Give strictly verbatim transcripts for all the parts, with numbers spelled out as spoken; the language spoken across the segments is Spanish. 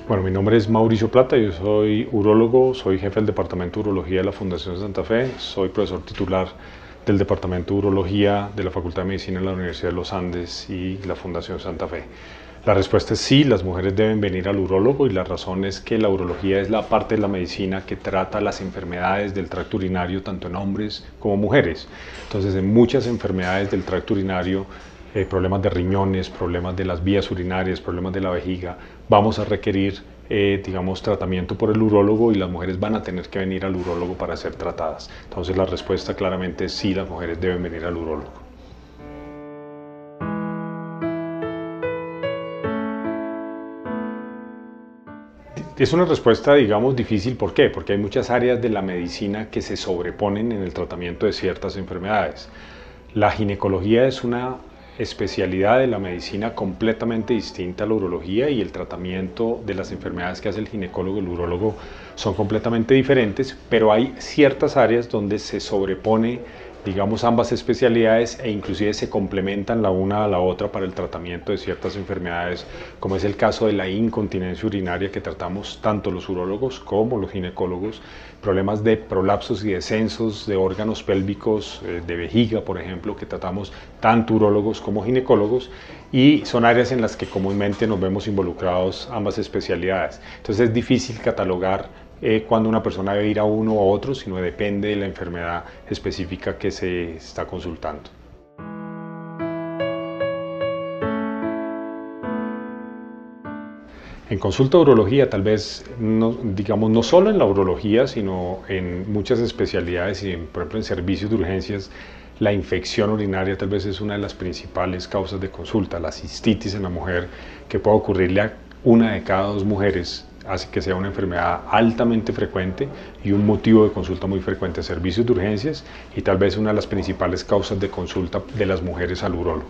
Bueno, mi nombre es Mauricio Plata, yo soy urólogo, soy jefe del Departamento de Urología de la Fundación Santa Fe, soy profesor titular del Departamento de Urología de la Facultad de Medicina de la Universidad de los Andes y la Fundación Santa Fe. La respuesta es sí, las mujeres deben venir al urólogo y la razón es que la urología es la parte de la medicina que trata las enfermedades del tracto urinario tanto en hombres como mujeres. Entonces, en muchas enfermedades del tracto urinario, Eh, problemas de riñones, problemas de las vías urinarias, problemas de la vejiga, vamos a requerir, eh, digamos, tratamiento por el urólogo y las mujeres van a tener que venir al urólogo para ser tratadas. Entonces la respuesta claramente es sí, las mujeres deben venir al urólogo. Es una respuesta, digamos, difícil. ¿Por qué? Porque hay muchas áreas de la medicina que se sobreponen en el tratamiento de ciertas enfermedades. La ginecología es una especialidad de la medicina completamente distinta a la urología y el tratamiento de las enfermedades que hace el ginecólogo y el urólogo son completamente diferentes, pero hay ciertas áreas donde se sobrepone, digamos, ambas especialidades e inclusive se complementan la una a la otra para el tratamiento de ciertas enfermedades, como es el caso de la incontinencia urinaria que tratamos tanto los urólogos como los ginecólogos, problemas de prolapsos y descensos de órganos pélvicos, de vejiga, por ejemplo, que tratamos tanto urólogos como ginecólogos, y son áreas en las que comúnmente nos vemos involucrados ambas especialidades. Entonces es difícil catalogar Eh, cuando una persona debe ir a uno o a otro, sino depende de la enfermedad específica que se está consultando. En consulta de urología, tal vez, no, digamos, no solo en la urología, sino en muchas especialidades y, en, por ejemplo, en servicios de urgencias, la infección urinaria tal vez es una de las principales causas de consulta. La cistitis en la mujer, que puede ocurrirle a una de cada dos mujeres, hace que sea una enfermedad altamente frecuente y un motivo de consulta muy frecuente a servicios de urgencias y tal vez una de las principales causas de consulta de las mujeres al urólogo.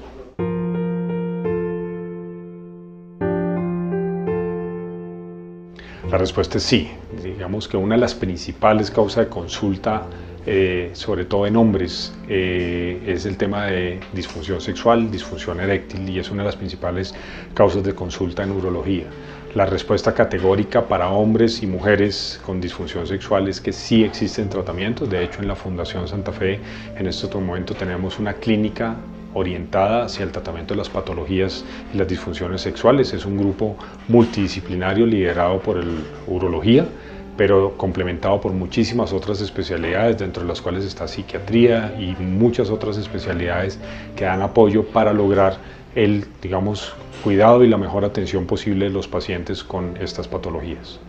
La respuesta es sí. Digamos que una de las principales causas de consulta, eh, sobre todo en hombres, eh, es el tema de disfunción sexual, disfunción eréctil, y es una de las principales causas de consulta en urología. La respuesta categórica para hombres y mujeres con disfunción sexual es que sí existen tratamientos. De hecho, en la Fundación Santa Fe en este momento tenemos una clínica orientada hacia el tratamiento de las patologías y las disfunciones sexuales. Es un grupo multidisciplinario liderado por el urología, pero complementado por muchísimas otras especialidades, dentro de las cuales está psiquiatría y muchas otras especialidades que dan apoyo para lograr el, digamos, cuidado y la mejor atención posible de los pacientes con estas patologías.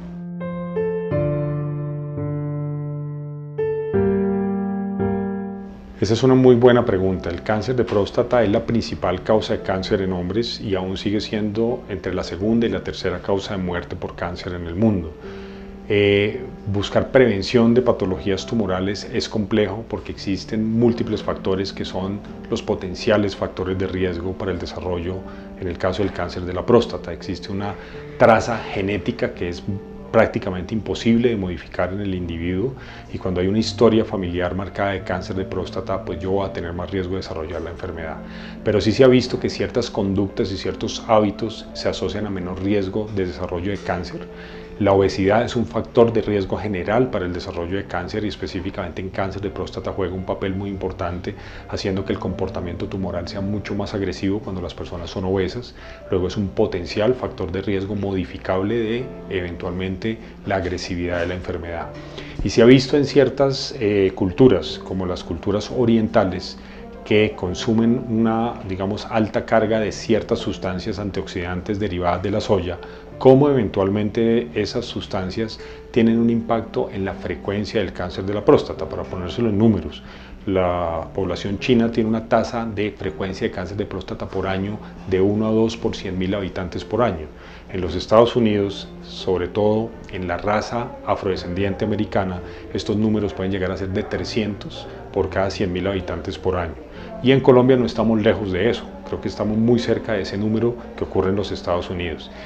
Esa es una muy buena pregunta. El cáncer de próstata es la principal causa de cáncer en hombres y aún sigue siendo entre la segunda y la tercera causa de muerte por cáncer en el mundo. Eh, buscar prevención de patologías tumorales es complejo porque existen múltiples factores que son los potenciales factores de riesgo para el desarrollo. En el caso del cáncer de la próstata existe una traza genética que es prácticamente imposible de modificar en el individuo, y cuando hay una historia familiar marcada de cáncer de próstata, pues yo voy a tener más riesgo de desarrollar la enfermedad. Pero sí se ha visto que ciertas conductas y ciertos hábitos se asocian a menor riesgo de desarrollo de cáncer. La obesidad es un factor de riesgo general para el desarrollo de cáncer y específicamente en cáncer de próstata juega un papel muy importante, haciendo que el comportamiento tumoral sea mucho más agresivo cuando las personas son obesas. Luego es un potencial factor de riesgo modificable de eventualmente la agresividad de la enfermedad. Y se ha visto en ciertas eh, culturas, como las culturas orientales, que consumen una, digamos, alta carga de ciertas sustancias antioxidantes derivadas de la soya, cómo eventualmente esas sustancias tienen un impacto en la frecuencia del cáncer de la próstata. Para ponérselo en números, la población china tiene una tasa de frecuencia de cáncer de próstata por año de uno a dos por cien mil habitantes por año. En los Estados Unidos, sobre todo en la raza afrodescendiente americana, estos números pueden llegar a ser de trescientos por cada cien mil habitantes por año. Y en Colombia no estamos lejos de eso, creo que estamos muy cerca de ese número que ocurre en los Estados Unidos.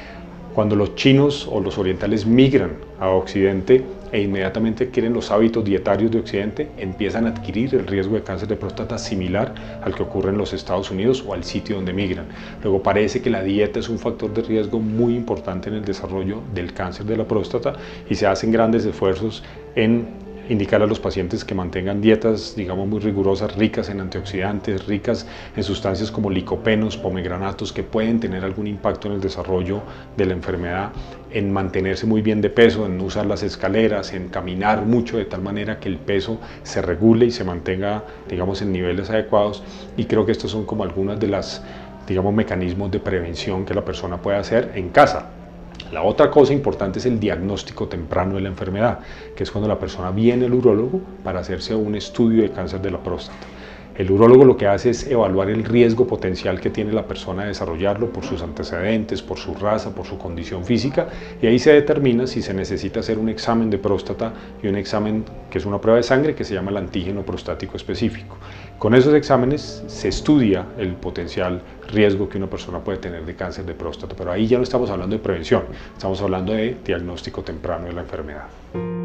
Cuando los chinos o los orientales migran a Occidente e inmediatamente adquieren los hábitos dietarios de Occidente, empiezan a adquirir el riesgo de cáncer de próstata similar al que ocurre en los Estados Unidos o al sitio donde migran. Luego parece que la dieta es un factor de riesgo muy importante en el desarrollo del cáncer de la próstata y se hacen grandes esfuerzos en indicar a los pacientes que mantengan dietas, digamos, muy rigurosas, ricas en antioxidantes, ricas en sustancias como licopenos, pomegranatos, que pueden tener algún impacto en el desarrollo de la enfermedad, en mantenerse muy bien de peso, en no usar las escaleras, en caminar mucho de tal manera que el peso se regule y se mantenga, digamos, en niveles adecuados. Y creo que estos son como algunas de las, digamos, mecanismos de prevención que la persona puede hacer en casa. La otra cosa importante es el diagnóstico temprano de la enfermedad, que es cuando la persona viene al urólogo para hacerse un estudio de cáncer de la próstata. El urólogo lo que hace es evaluar el riesgo potencial que tiene la persona de desarrollarlo por sus antecedentes, por su raza, por su condición física, y ahí se determina si se necesita hacer un examen de próstata y un examen que es una prueba de sangre que se llama el antígeno prostático específico. Con esos exámenes se estudia el potencial riesgo que una persona puede tener de cáncer de próstata, pero ahí ya no estamos hablando de prevención, estamos hablando de diagnóstico temprano de la enfermedad.